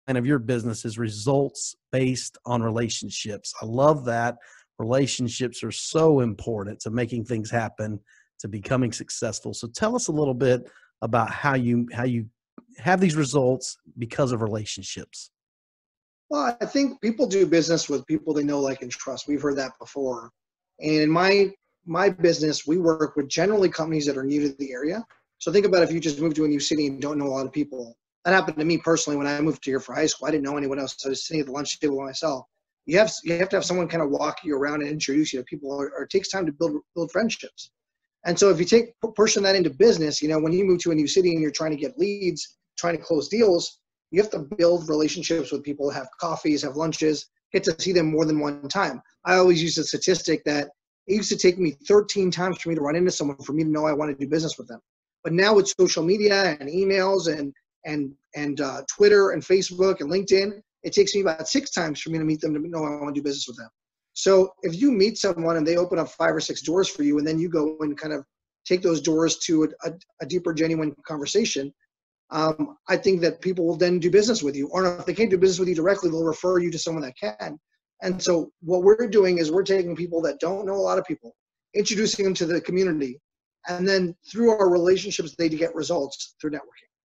of your business is results based on relationships. I love that. Relationships are so important to making things happen, to becoming successful. So tell us a little bit about how you have these results because of relationships. Well, I think people do business with people they know, like, and trust. We've heard that before. And in my business, we work with generally companies that are new to the area. So think about if you just moved to a new city and don't know a lot of people. That happened to me personally when I moved here for high school. I didn't know anyone else. I was sitting at the lunch table by myself. You have to have someone kind of walk you around and introduce you to people, or it takes time to build friendships. And so if you take pushing that into business, when you move to a new city and you're trying to get leads, trying to close deals, you have to build relationships with people, have coffees, have lunches, get to see them more than one time. I always use the statistic that it used to take me 13 times for me to run into someone for me to know I want to do business with them. But now with social media and emails and Twitter and Facebook and LinkedIn, it takes me about 6 times for me to meet them to know I want to do business with them. So if you meet someone and they open up 5 or 6 doors for you, and then you go and kind of take those doors to a deeper, genuine conversation, I think that people will then do business with you. Or if they can't do business with you directly, they'll refer you to someone that can. And so what we're doing is we're taking people that don't know a lot of people, introducing them to the community, and then through our relationships, they get results through networking.